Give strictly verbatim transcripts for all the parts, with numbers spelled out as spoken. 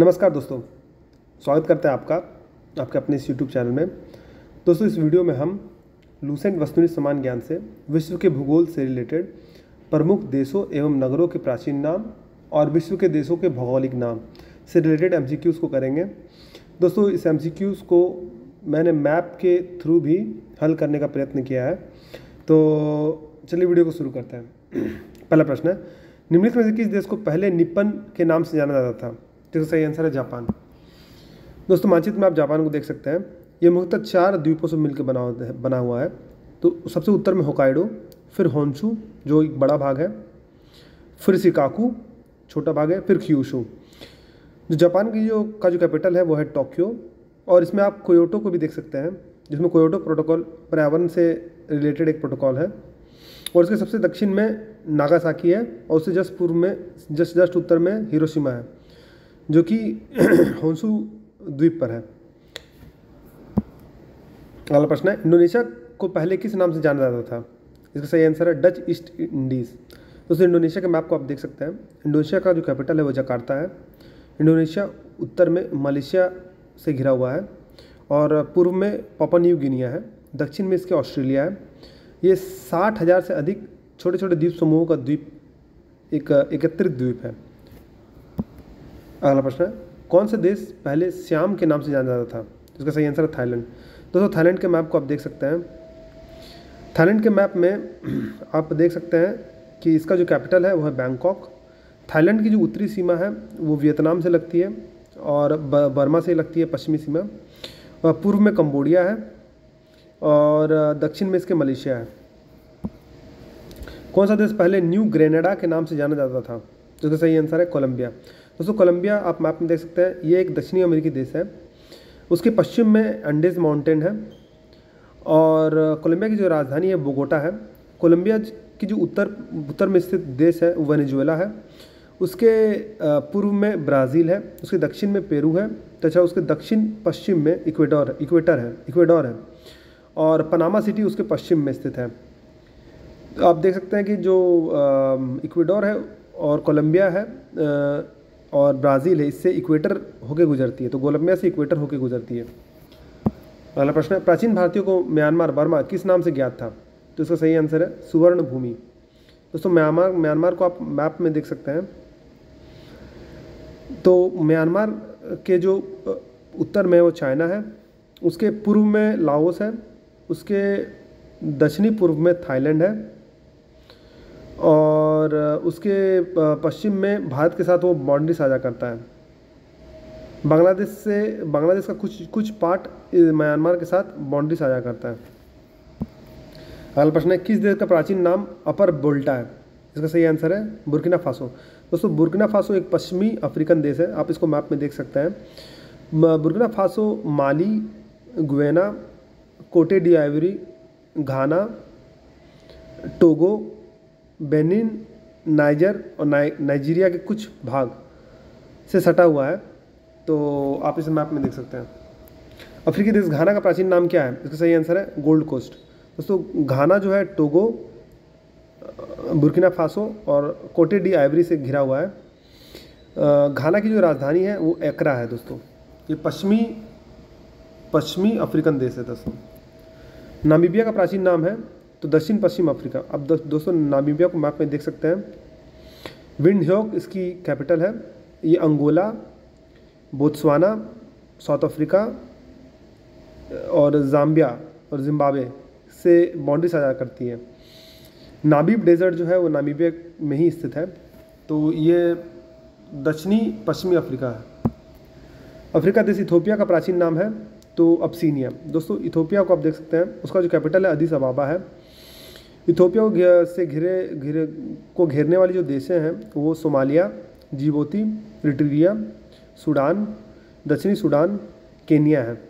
नमस्कार दोस्तों, स्वागत करते हैं आपका आपके अपने इस यूट्यूब चैनल में। दोस्तों, इस वीडियो में हम लूसेंट वस्तुनिष्ठ समान ज्ञान से विश्व के भूगोल से रिलेटेड प्रमुख देशों एवं नगरों के प्राचीन नाम और विश्व के देशों के भौगोलिक नाम से रिलेटेड एमसीक्यूज़ को करेंगे। दोस्तों, इस एमसीक्यूज़ को मैंने मैप के थ्रू भी हल करने का प्रयत्न किया है। तो चलिए वीडियो को शुरू करते हैं। पहला प्रश्न है, निम्नलिखित में से किस देश को पहले निप्पन के नाम से जाना जाता था? तो सही आंसर है जापान। दोस्तों, मानचित्र में आप जापान को देख सकते हैं। ये मुख्यतः चार द्वीपों से मिलकर बना बना हुआ है। तो सबसे उत्तर में होकाइडो, फिर होन्शु जो एक बड़ा भाग है, फिर शिकाकू छोटा भाग है, फिर क्यूशू। जो जापान की जो का जो कैपिटल है वो है टोक्यो। और इसमें आप क्योटो को भी देख सकते हैं, जिसमें क्योटो प्रोटोकॉल पर्यावरण से रिलेटेड एक प्रोटोकॉल है। और इसके सबसे दक्षिण में नागासाकी है और उससे जस्ट पूर्व में जस्ट जस्ट उत्तर में हिरोशिमा है, जो कि होन्शु द्वीप पर है। अगला प्रश्न है, इंडोनेशिया को पहले किस नाम से जाना जाता था? इसका सही आंसर है डच ईस्ट इंडीज़। दोस्तों, इंडोनेशिया के मैप को आप देख सकते हैं। इंडोनेशिया का जो कैपिटल है वो जकार्ता है। इंडोनेशिया उत्तर में मलेशिया से घिरा हुआ है और पूर्व में पापुआ न्यू गिनिया है, दक्षिण में इसके ऑस्ट्रेलिया है। ये साठ हज़ार से अधिक छोटे छोटे द्वीप समूहों का द्वीप एक एकत्रित द्वीप है। अगला प्रश्न है, कौन सा देश पहले श्याम के नाम से जाना जाता था? इसका सही आंसर है थाईलैंड। दोस्तों, थाईलैंड के मैप को आप देख सकते हैं। थाईलैंड के मैप में आप देख सकते हैं कि इसका जो कैपिटल है वो है बैंकॉक। थाईलैंड की जो उत्तरी सीमा है वो वियतनाम से लगती है और बर्मा से लगती है पश्चिमी सीमा। पूर्व में कंबोडिया है और दक्षिण में इसके मलेशिया है। कौन सा देश पहले न्यू ग्रेनेडा के नाम से जाना जाता था? जिसका सही आंसर है कोलंबिया। दोस्तों, कोलंबिया आप मैप में देख सकते हैं, ये एक दक्षिणी अमेरिकी देश है। उसके पश्चिम में एंडेज माउंटेन है और कोलंबिया की जो राजधानी है बोगोटा है। कोलंबिया की जो उत्तर उत्तर में स्थित देश है वो वेनेजुएला है। उसके पूर्व में ब्राज़ील है, उसके दक्षिण में पेरू है तथा उसके दक्षिण पश्चिम में इक्वेडोर इक्वेटर है इक्वेडोर है और पनामा सिटी उसके पश्चिम में स्थित है। तो आप देख सकते हैं कि जो इक्वेडोर है और कोलंबिया है और ब्राज़ील है, इससे इक्वेटर होके गुजरती है। तो कोलंबिया से इक्वेटर होके गुजरती है। अगला प्रश्न है, प्राचीन भारतीयों को म्यांमार बर्मा किस नाम से ज्ञात था? तो इसका सही आंसर है सुवर्ण भूमि। दोस्तों, म्यांमार म्यांमार को आप मैप में देख सकते हैं। तो म्यांमार के जो उत्तर में वो चाइना है, उसके पूर्व में लाओस है, उसके दक्षिणी पूर्व में थाईलैंड है और उसके पश्चिम में भारत के साथ वो बाउंड्री साझा करता है। बांग्लादेश से बांग्लादेश का कुछ कुछ पार्ट म्यांमार के साथ बाउंड्री साझा करता है। अगला प्रश्न है, किस देश का प्राचीन नाम अपर वोल्टा है? इसका सही आंसर है बुर्किना फासो। दोस्तों, बुर्किना फासो एक पश्चिमी अफ्रीकन देश है, आप इसको मैप में देख सकते हैं। बुर्किना फासो माली, गुवेना, कोटे डी आइवरी, घाना, टोगो, बेनिन, नाइजर और नाइजीरिया के कुछ भाग से सटा हुआ है। तो आप इस मैप में देख सकते हैं। अफ्रीकी देश घाना का प्राचीन नाम क्या है? इसका सही आंसर है गोल्ड कोस्ट। दोस्तों, घाना जो है टोगो, बुर्किना फासो और कोटे डी आइवरी से घिरा हुआ है। घाना की जो राजधानी है वो एकरा है। दोस्तों, ये पश्चिमी पश्चिमी अफ्रीकन देश है। दोस्तों, नामीबिया का प्राचीन नाम है तो दक्षिण पश्चिम अफ्रीका। अब दोस्तों, नामीबिया को मैप में देख सकते हैं। विंडह्योक इसकी कैपिटल है। ये अंगोला, बोत्सवाना, साउथ अफ्रीका और जाम्बिया और जिम्बाब्वे से बाउंड्री साझा करती है। नामीब डेजर्ट जो है वो नामीबिया में ही स्थित है। तो ये दक्षिणी पश्चिमी अफ्रीका है। अफ्रीका देश इथोपिया का प्राचीन नाम है तो अब्सीनिया। दोस्तों, इथोपिया को आप देख सकते हैं, उसका जो कैपिटल है अदीस अबाबा है। इथोपिया को से घिरे घिरे को घेरने वाली जो देशें हैं वो सोमालिया, जिबूती, इरिट्रिया, सूडान, दक्षिणी सूडान, केन्या है।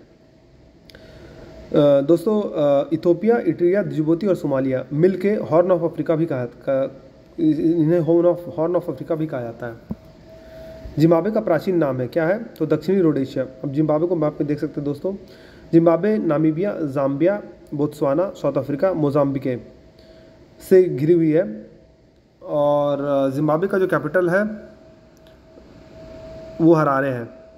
दोस्तों, इथोपिया, इरिट्रिया, जिबूती और सोमालिया मिल के हॉर्न ऑफ अफ्रीका भी कहा का, इन्हें horn of horn of Africa भी कहा जाता है। जिम्बाब्वे का प्राचीन नाम है क्या है? तो दक्षिणी रोडेशिया। अब जिम्बाब्वे को मैप में देख सकते हैं। दोस्तों, Zimbabwe Namibia, Zambia, Botswana, South Africa, Mozambique से घिरी हुई है और जिम्बाब्वे का जो कैपिटल है वो हरारे है।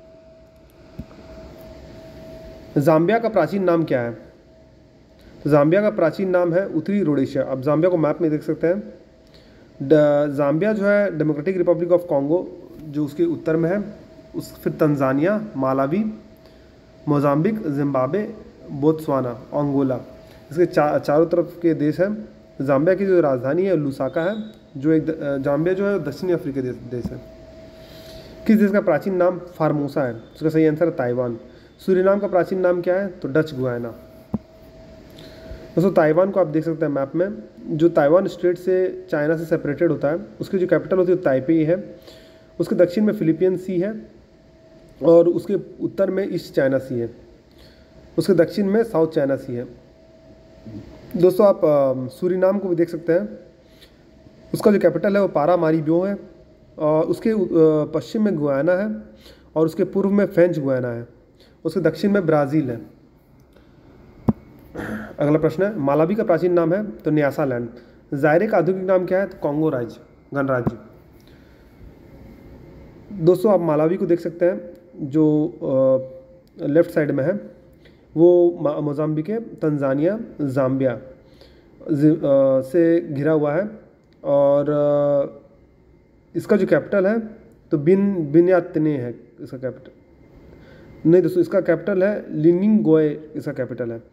जाम्बिया का प्राचीन नाम क्या है? तो जाम्बिया का प्राचीन नाम है उत्तरी रोडेशिया। अब जाम्बिया को मैप में देख सकते हैं। जाम्बिया जो है डेमोक्रेटिक रिपब्लिक ऑफ कॉन्गो जो उसके उत्तर में है, उस फिर Tanzania, Malawi, Mozambique, Zimbabwe, Botswana, Angola, इसके चा, चारों तरफ के देश हैं। जाम्बिया की जो राजधानी है लुसाका है, जो एक जाम्बिया जो है दक्षिणी अफ्रीकी देश देश है। किस देश का प्राचीन नाम फार्मोसा है? उसका सही आंसर है ताइवान। सूरीनाम का प्राचीन नाम क्या है? तो डच गुयाना। दोस्तों ताइवान को आप देख सकते हैं मैप में, जो ताइवान स्टेट से चाइना से सेपरेटेड होता है, उसकी जो कैपिटल होती है ताइपेई है। उसके दक्षिण में फिलीपीन सी है और उसके उत्तर में ईस्ट चाइना सी है। उसके दक्षिण में साउथ चाइना सी है। दोस्तों आप सूरीनाम को भी देख सकते हैं। उसका जो कैपिटल है वो पारामारिबो है और उसके पश्चिम में गुयाना है और उसके पूर्व में फ्रेंच गुयाना है। उसके दक्षिण में ब्राज़ील है। अगला प्रश्न है, मालावी का प्राचीन नाम है? तो न्यासालैंड। जायरे का आधुनिक नाम क्या है? तो कॉन्गो राज्य, गणराज्य। दोस्तों आप मालावी को देख सकते हैं, जो लेफ्ट साइड में है वो मोजाम्बिक, तंजानिया, जाम्बिया से घिरा हुआ है और इसका जो कैपिटल है तो बिन बिन्यातने है इसका कैपिटल। नहीं दोस्तों, इसका कैपिटल है लिनिंगोए, इसका कैपिटल है।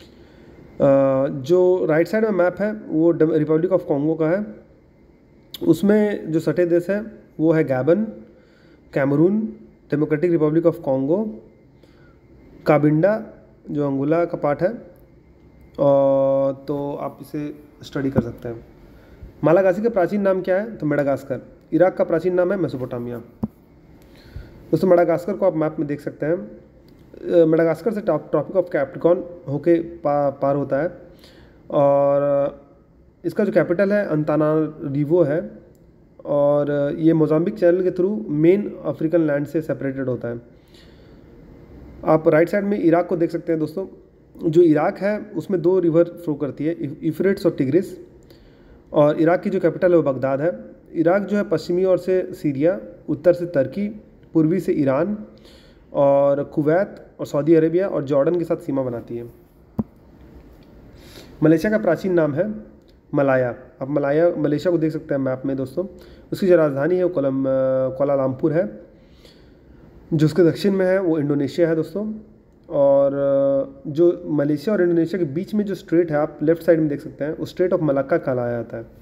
जो राइट साइड में मैप है वो रिपब्लिक ऑफ कॉन्गो का है। उसमें जो सटे देश है वो है Gabon, Cameroon, Democratic Republic of Congo, Cabinda जो अंगोला का पार्ट है, और तो आप इसे स्टडी कर सकते हैं। मालागासी का प्राचीन नाम क्या है? तो मेडागास्कर। इराक का प्राचीन नाम है मेसोपोटामिया। दोस्तों मेडागास्कर को आप मैप में देख सकते हैं। मेडागास्कर से ट्रॉपिक ऑफ कैप्रिकॉर्न होके पा, पार होता है और इसका जो कैपिटल है अंतानारिवो है और ये मोजाम्बिक चैनल के थ्रू मेन अफ्रीकन लैंड से सेपरेटेड होता है। आप राइट साइड में इराक को देख सकते हैं। दोस्तों जो इराक है उसमें दो रिवर फ्लो करती है, यूफ्रेट्स और टिग्रिस, और इराक की जो कैपिटल है वो बगदाद है। इराक जो है पश्चिमी ओर से सीरिया, उत्तर से तुर्की, पूर्वी से ईरान और कुवैत और सऊदी अरेबिया और जॉर्डन के साथ सीमा बनाती है। मलेशिया का प्राचीन नाम है मलाया। आप मलाया मलेशिया को देख सकते हैं मैप में। दोस्तों उसकी जो राजधानी है वो कोलम कोलालमपुर है। जो उसके दक्षिण में है वो इंडोनेशिया है दोस्तों। और जो मलेशिया और इंडोनेशिया के बीच में जो स्ट्रेट है आप लेफ्ट साइड में देख सकते हैं, उस स्ट्रेट ऑफ मलाक्का कहलाया जाता है।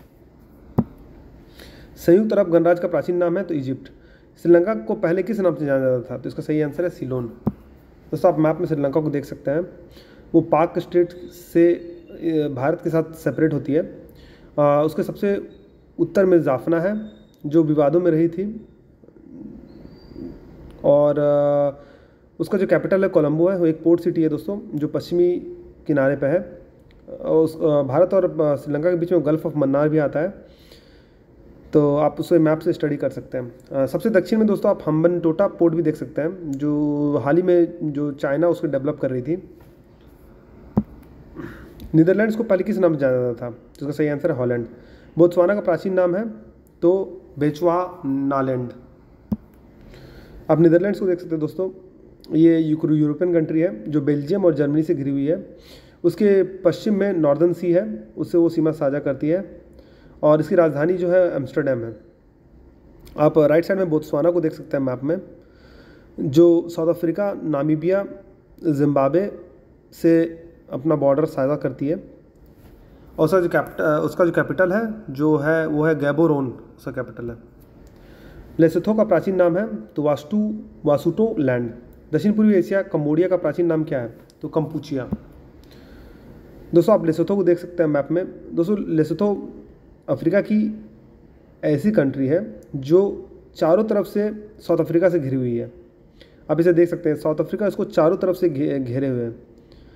संयुक्त अरब गणराज्य का प्राचीन नाम है तो इजिप्ट। श्रीलंका को पहले किस नाम से जाना जाता था? तो इसका सही आंसर है सीलोन। दोस्तों आप मैप में श्रीलंका को देख सकते हैं, वो पाक स्टेट से भारत के साथ सेपरेट होती है। आ, उसके सबसे उत्तर में जाफना है जो विवादों में रही थी, और आ, उसका जो कैपिटल है कोलंबो है। वो एक पोर्ट सिटी है दोस्तों जो पश्चिमी किनारे पे है। उस भारत और श्रीलंका के बीच में गल्फ ऑफ मन्नार भी आता है, तो आप उसे मैप से स्टडी कर सकते हैं। सबसे दक्षिण में दोस्तों आप हम्बनटोटा पोर्ट भी देख सकते हैं, जो हाल ही में जो चाइना उसको डेवलप कर रही थी। नीदरलैंड्स को पहले किस नाम से जाना जाता था? तो इसका सही आंसर है हॉलैंड। बोत्सवाना का प्राचीन नाम है तो बेचुआनालैंड। आप नीदरलैंड्स को देख सकते हैं दोस्तों, ये यूरोपियन कंट्री है जो बेल्जियम और जर्मनी से घिरी हुई है। उसके पश्चिम में नॉर्दर्न सी है, उससे वो सीमा साझा करती है, और इसकी राजधानी जो है एम्स्टर्डम है। आप राइट साइड में बोत्सवाना को देख सकते हैं मैप में, जो साउथ अफ्रीका, नामीबिया, जिम्बाब्वे से अपना बॉर्डर साझा करती है। और उसका जो कैपिटल उसका जो कैपिटल है जो है वो है गैबोरोन, उसका कैपिटल है। लेसोथो का प्राचीन नाम है तो वास्तु वासुटो लैंड। दक्षिण पूर्वी एशिया कंबोडिया का प्राचीन नाम क्या है? तो कंपूचिया। दोस्तों आप लेसोथो को देख सकते हैं मैप में। दोस्तों लेसोथो अफ्रीका की ऐसी कंट्री है जो चारों तरफ से साउथ अफ्रीका से घिरी हुई है। आप इसे देख सकते हैं, साउथ अफ्रीका इसको चारों तरफ से घेरे हुए हैं।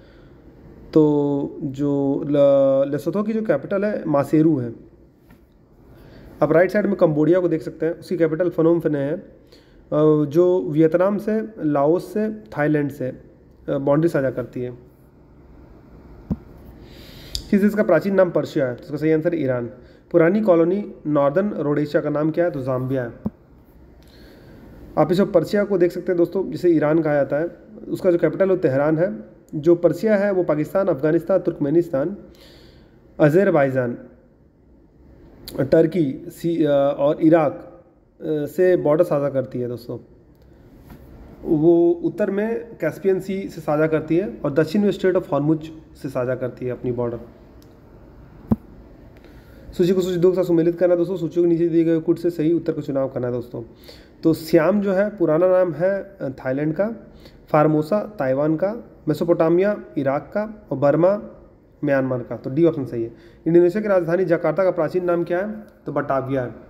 तो जो लेसोथो की जो कैपिटल है मासेरू है। आप राइट साइड में कंबोडिया को देख सकते हैं, उसकी कैपिटल फनोम फेने है, जो वियतनाम से, लाओस से, थाईलैंड से बाउंड्री साझा करती है। किस देश का प्राचीन नाम पर्शिया है? तो इसका सही आंसर है ईरान। पुरानी कॉलोनी नॉर्दर्न रोडेशिया का नाम क्या है? तो जाम्बिया है। आप इस पर्शिया को देख सकते हैं दोस्तों, जिसे ईरान कहा जाता है, उसका जो कैपिटल वो तेहरान है। जो पर्शिया है वो Pakistan, Afghanistan, Turkmenistan, Azerbaijan, Turkey sea और इराक से बॉर्डर साझा करती है दोस्तों। वो उत्तर में कैस्पियन सी से साझा करती है और दक्षिण में स्ट्रेट ऑफ हॉर्मुज से साझा करती है अपनी बॉर्डर। सूची को सूची दो के साथ सम्मिलित करना दोस्तों। सूची को नीचे दिए गए कुट से सही उत्तर का चुनाव करना है दोस्तों। तो श्याम जो है पुराना नाम है थाईलैंड का, फार्मोसा ताइवान का, मेसोपोटामिया इराक का और बर्मा म्यांमार का। तो डी ऑप्शन सही है। इंडोनेशिया की राजधानी जकार्ता का प्राचीन नाम क्या है? तो बटाविया है।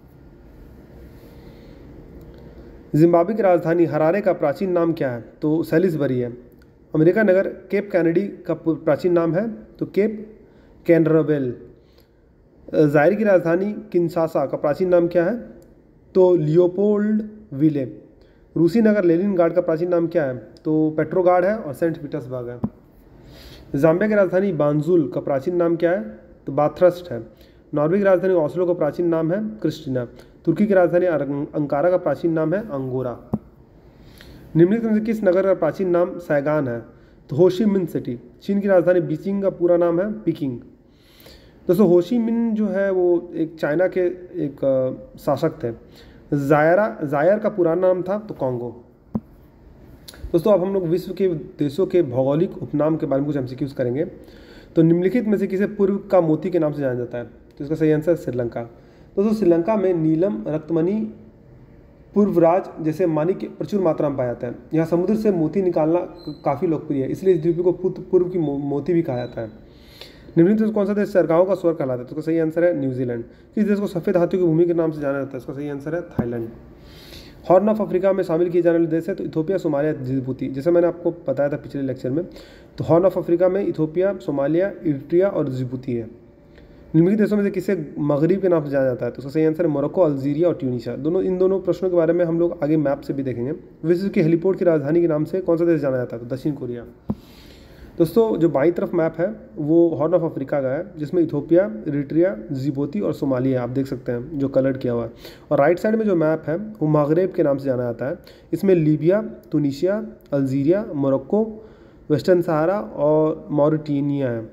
जिम्बाब्वे की राजधानी हरारे का प्राचीन नाम क्या है? तो सैलिसबरी है। अमेरिका नगर केप कैनेडी का प्राचीन नाम है, तो केप कैनरवेल। जायर की राजधानी किन्शासा का प्राचीन नाम क्या है? तो लियोपोल्ड विले। रूसी नगर लेनिनग्राड का प्राचीन नाम क्या है? तो पेट्रोग्राड है और सेंट पीटर्सबर्ग है। जाम्बिया की राजधानी बांजुल का प्राचीन नाम क्या है? तो बाथरस्ट है। नॉर्वे की राजधानी ओस्लो का प्राचीन नाम है क्रिस्टिना। तुर्की की राजधानी अंकारा का प्राचीन नाम है अंगोरा। निम्नलिखित में से किस नगर का प्राचीन नाम सैगान है? तो होशी मिन सिटी। चीन की राजधानी बीजिंग का पूरा नाम है पीकिंग। दोस्तों होशी मिन जो है वो एक चाइना के एक शासक थे। जायरा जायर का पुराना नाम था तो कॉन्गो। दोस्तों अब हम लोग विश्व के देशों के भौगोलिक उपनाम के बारे में कुछ एमसीक्यूज करेंगे। तो निम्नलिखित में से किसे पूर्व का मोती के नाम से जाना जाता है? तो इसका सही आंसर है श्रीलंका। दोस्तों श्रीलंका में नीलम, रक्तमणि, पूर्वराज जैसे माणिक्य प्रचुर मात्रा में पाया जाता है। यहाँ समुद्र से मोती निकालना काफ़ी लोकप्रिय है, इसलिए इस द्वीप को पूर्व की मोती भी कहा जाता है। निम्नलिखित में कौन सा देश चरगाहों का स्वर कहलाता है? तो इसका सही आंसर है न्यूजीलैंड। किस देश को सफ़ेद हाथियों की भूमि के नाम से जाना जाता है? इसका सही आंसर है थाईलैंड। हॉर्न ऑफ अफ्रीका में शामिल किए जाने वाले देश है तो इथोपिया, सोमालिया, जिबूती। जैसे मैंने आपको बताया था पिछले लेक्चर में, तो हॉर्न ऑफ अफ्रीका में इथोपिया, सोमालिया, इरिट्रिया और जिबूती है। निम्नलिखित देशों में से किसे मगरिब के नाम से जाना जाता है? तो उसका सही आंसर है मोरक्को, अल्जीरिया और ट्यूनीशिया। दोनों इन दोनों प्रश्नों के बारे में हम लोग आगे मैप से भी देखेंगे। विश्व की हेलीपोर्ट की राजधानी के नाम से कौन सा देश जाना जाता है? तो दक्षिण कोरिया। दोस्तों जो बाईं तरफ मैप है वो हॉर्न ऑफ अफ्रीका का है, जिसमें इथोपिया, इरिट्रिया, जिबूती और सोमालिया आप देख सकते हैं जो कलर किया हुआ है। और राइट साइड में जो मैप है वो मगरेब के नाम से जाना जाता है। इसमें Libya, Tunisia, Algeria, Morocco, Western Sahara और मॉरिटानिया है।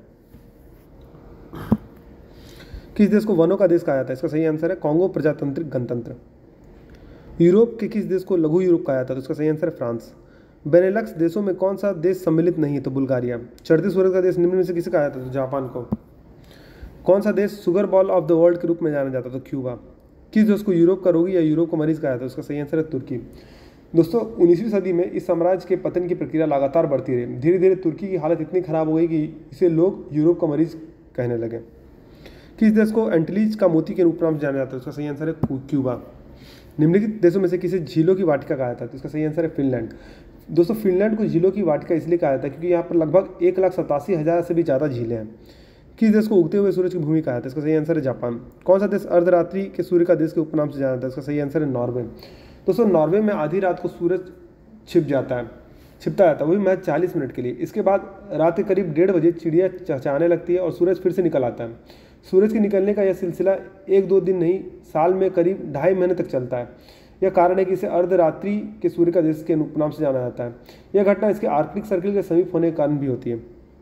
किस देश को वनों का देश कहा जाता है? इसका सही आंसर है कॉन्गो प्रजातांत्रिक गणतंत्र। यूरोप के किस देश को लघु यूरोप कहा जाता है? तो इसका सही आंसर है फ्रांस। बेनेलक्स देशों में कौन सा देश सम्मिलित नहीं है? तो बुल्गारिया। चढ़ते सूरज का देश निम्न में से किसे कहा जाता है? तो जापान को। कौन सा देश sugar bowl of the world के रूप में जाना जाता है? तो क्यूबा। किस देश को यूरोप का रोगी या यूरोप का मरीज कहा जाता है? उसका सही आंसर है तुर्की। दोस्तों उन्नीसवीं सदी में इस साम्राज्य के पतन की प्रक्रिया लगातार बढ़ती रही। धीरे धीरे तुर्की की हालत इतनी खराब हो गई कि इसे लोग यूरोप का मरीज कहने लगे। किस देश को एंटीलीज का मोती के रूप में जाना जाता है? उसका सही आंसर है क्यूबा। निम्नलिखित देशों में से किसे झीलों की वाटिका कहा जाता है? तो इसका सही आंसर है फिनलैंड। दोस्तों फिनलैंड को झीलों की वाटिका इसलिए कहा जाता है क्योंकि यहाँ पर लगभग एक लाख सतासी हज़ार से भी ज़्यादा झीलें हैं। किस देश को उगते हुए सूरज की भूमि कहा जाता है? इसका सही आंसर है जापान। कौन सा देश अर्धरात्रि के सूर्य का देश के उपनाम से जाना जाता है? इसका सही आंसर है नॉर्वे। दोस्तों नॉर्वे में आधी रात को सूरज छिप जाता है छिपता जाता है वो भी महज चालीस मिनट के लिए। इसके बाद रात के करीब डेढ़ बजे चिड़िया चहचहाने लगती है और सूरज फिर से निकल आता है। सूरज के निकलने का यह सिलसिला एक दो दिन नहीं, साल में करीब ढाई महीने तक चलता है। यह कारण है कि इसे अर्धरात्रि के सूर्य का देश के उपनाम से जाना जाता है। यह घटना इसके आर्कटिक सर्किल के समीप होने के कारण भी होती है।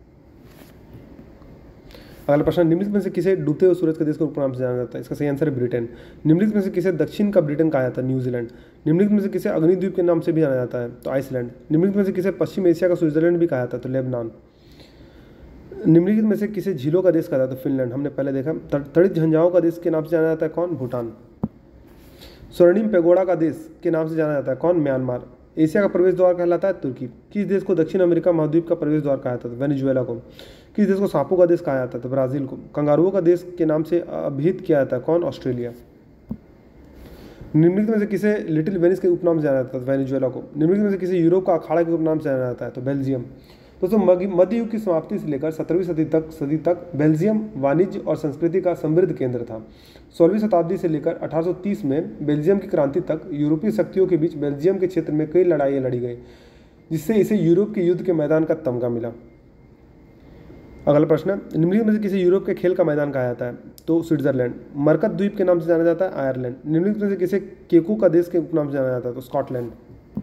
अगला प्रश्न, निम्नलिखित में से किसे डूबते हुए सूरज के देश के उपनाम से जाना जाता है? इसका सही आंसर है ब्रिटेन। निम्नलिखित में से किसे दक्षिण का ब्रिटेन कहा जाता है? न्यूजीलैंड। निम्नलिखित में से किसे अग्निद्वीप के नाम से भी जाना जाता है? तो आइसलैंड। निम्नलिखित में से किसे पश्चिम एशिया का स्विट्जरलैंड भी कहा जाता है? तो लेबनान। निम्नलिखित में से किसे झीलों का देश कहा जाता है? तो फिनलैंड, हमने पहले देखा। तड़ित झंझाओं का देश के नाम से जाना जाता है कौन? भूटान। स्वर्णिम पैगोडा का देश के नाम से जाना जाता है कौन? म्यांमार। एशिया का प्रवेश द्वार कहलाता है तुर्की। किस देश को दक्षिण अमेरिका महाद्वीप का प्रवेश द्वार कहा जाता है? वेनेजुएला को। किस देश को सांपों का देश कहा जाता है? तो ब्राजील को। कंगारुओं का देश के नाम से अभिहित किया जाता है कौन? ऑस्ट्रेलिया। निम्नलिखित में से किसे लिटिल वेनिस के उपनाम से जाना जाता है? वेनेजुएला को। निम्नलिखित में से किसे यूरोप का अखाड़ा के उपनाम से जाना जाता है? तो बेल्जियम। दोस्तों मध्य युग की समाप्ति से लेकर सत्रहवीं सदी तक सदी तक बेल्जियम वाणिज्य और संस्कृति का समृद्ध केंद्र था। सोलहवीं शताब्दी से लेकर अठारह सौ तीस में बेल्जियम की क्रांति तक यूरोपीय शक्तियों के बीच बेल्जियम के क्षेत्र में कई लड़ाइयाँ लड़ी गई, जिससे इसे यूरोप के युद्ध के मैदान का तमगा मिला। अगला प्रश्न है, निम्नलिखित में से किसी यूरोप के खेल का मैदान कहा जाता है? तो स्विट्जरलैंड। मरकत द्वीप के नाम से जाना जाता है? आयरलैंड। निम्नलिखित में से किसे केकू का देश के उपनाम से जाना जाता है? तो स्कॉटलैंड।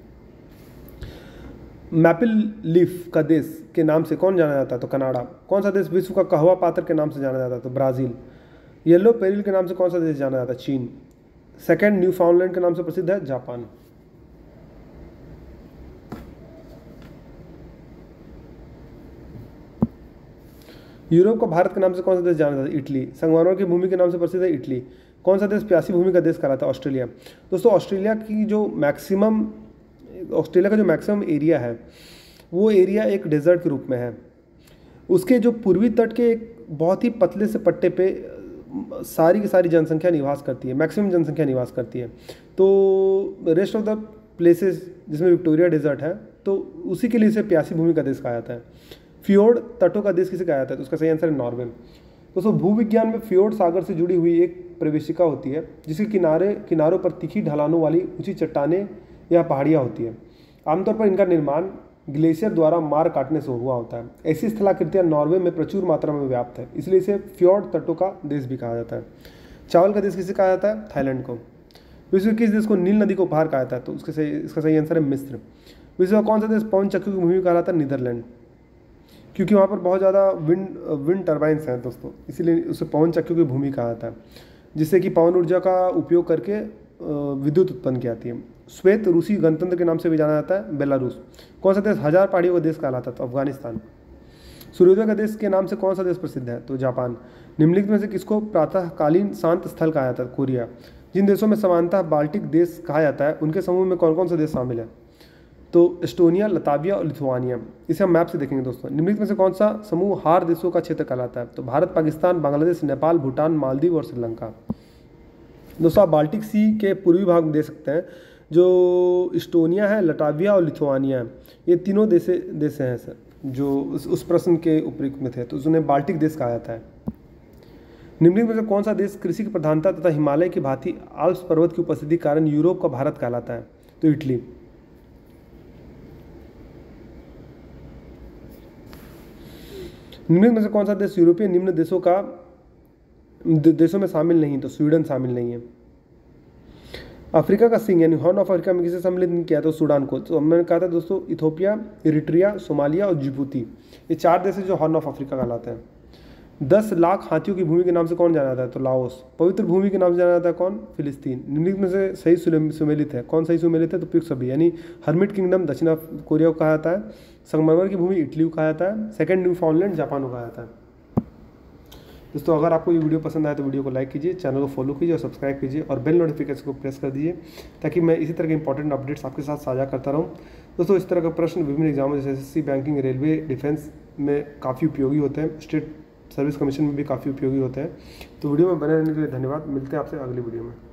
मैपल लीफ का देश के नाम से कौन जाना जाता है? तो कनाडा। कौन सा देश विश्व का कहवा पात्र के नाम से जाना जाता है? तो ब्राज़ील। येलो पेरिल के नाम से कौन सा देश जाना जाता है? चीन। सेकंड न्यूफाउंडलैंड के नाम से प्रसिद्ध है? जापान। यूरोप का भारत के नाम से कौन सा देश जाना जाता है? इटली। संगमरमर की भूमि के नाम से प्रसिद्ध है? इटली। कौन सा देश प्यासी भूमि का देश कहलाता है? ऑस्ट्रेलिया। दोस्तों ऑस्ट्रेलिया की जो मैक्सिमम ऑस्ट्रेलिया का जो मैक्सिमम एरिया है वो एरिया एक डेजर्ट के रूप में है। उसके जो पूर्वी तट के एक बहुत ही पतले से पट्टे पे सारी की सारी जनसंख्या निवास करती है, मैक्सिमम जनसंख्या निवास करती है। तो रेस्ट ऑफ द प्लेसेस जिसमें विक्टोरिया डेजर्ट है तो उसी के लिए इसे प्यासी भूमि का देश कहा जाता है। फ्योर्ड तटों का देश किसे कहा जाता है? तो उसका सही आंसर है नॉर्वे। दोस्तों भूविज्ञान में फ्योर्ड सागर से जुड़ी हुई एक प्रवेशिका होती है जिसके किनारे किनारों पर तीखी ढलानों वाली ऊंची चट्टानें या पहाड़ियाँ होती है। आमतौर पर इनका निर्माण ग्लेशियर द्वारा मार काटने से हुआ होता है। ऐसी स्थलाकृतियाँ नॉर्वे में प्रचुर मात्रा में व्याप्त है, इसलिए इसे फ्योर्ड तटों का देश भी कहा जाता है। चावल का देश किसे कहा जाता है? थाईलैंड को। विश्व के किस देश को नील नदी को उपहार कहा जाता है? तो उसके सही इसका सही आंसर है मिस्र। विश्व का कौन सा देश पवन चक्की की भूमि कहा जाता है? नीदरलैंड। क्योंकि वहाँ पर बहुत ज़्यादा विंड विंड टर्बाइंस हैं दोस्तों, इसीलिए उसे पवन चक्कियों की भूमि कहा जाता है, जिससे कि पवन ऊर्जा का उपयोग करके विद्युत उत्पन्न की जाती है। श्वेत रूसी गणतंत्र के नाम से भी जाना जाता है? बेलारूस। कौन सा देश हजार पहाड़ियों का देश कहलाता है? तो अफगानिस्तान। सूर्योदय का देश के नाम से कौन सा देश प्रसिद्ध है? तो जापान। निम्नलिखित में से किसको प्रातःकालीन शांत स्थल कहा जाता है? कोरिया। जिन देशों में समानतः बाल्टिक देश कहा जाता है उनके समूह में कौन कौन सा देश शामिल है? तो एस्टोनिया, लताविया और लिथुआनिया। इसे हम मैप से देखेंगे दोस्तों। निम्नलिखित में से कौन सा समूह हार देशों का क्षेत्र कहलाता है? तो भारत, पाकिस्तान, बांग्लादेश, नेपाल, भूटान, मालदीव और श्रीलंका। दोस्तों आप बाल्टिक सी के पूर्वी भाग में दे सकते हैं। जो एस्टोनिया है, लताविया और लिथुआनिया है, ये तीनों देश देश हैं सर जो उस, उस प्रश्न के उपयुक्त में थे, तो उन्हें बाल्टिक देश कहा जाता है। निम्नलिखित में से कौन सा देश कृषि की प्रधानता तथा हिमालय की भांति आल्प्स पर्वत की उपस्थिति के कारण यूरोप का भारत कहलाता है? तो इटली। निम्नलिखित में से कौन सा देश यूरोपीय निम्न देशों का देशों में शामिल नहीं? तो स्वीडन शामिल नहीं है। अफ्रीका का सिंह यानी हॉर्न ऑफ अफ्रीका में किसे सम्मिलित नहीं किया? तो सूडान को। तो मैंने कहा था दोस्तों इथोपिया, इरिट्रिया, सोमालिया और जिबूती, ये चार देश हैं जो हॉर्न ऑफ अफ्रीका कहलाते हैं। दस लाख हाथियों की भूमि के नाम से कौन जाना जाता है? तो लाओस। पवित्र भूमि के नाम से जाना जाता है कौन? फिलिस्तीन। निम्नलिखित में से सही सुमेलित है? कौन सही सुमेलित है? तो पिक सभी यानी हर्मिट किंगडम दक्षिण कोरिया को कहा जाता है। संगमरमर की भूमि इटली को कहा जाता है। सेकंड न्यूफाउंडलैंड जापान को कहा जाता है। दोस्तों अगर आपको ये वीडियो पसंद आए तो वीडियो को लाइक कीजिए, चैनल को फॉलो कीजिए और सब्सक्राइब कीजिए और बेल नोटिफिकेशन को प्रेस कर दीजिए ताकि मैं इसी तरह के इंपॉर्टेंट अपडेट्स आपके साथ साझा करता रहूं। दोस्तों इस तरह का प्रश्न विभिन्न एग्जामों जैसे एसएससी, बैंकिंग, रेलवे, डिफेंस में काफ़ी उपयोगी होते हैं, स्टेट सर्विस कमीशन में भी काफ़ी उपयोगी होते हैं। तो वीडियो में बने रहने के लिए धन्यवाद। मिलते हैं आपसे अगली वीडियो में।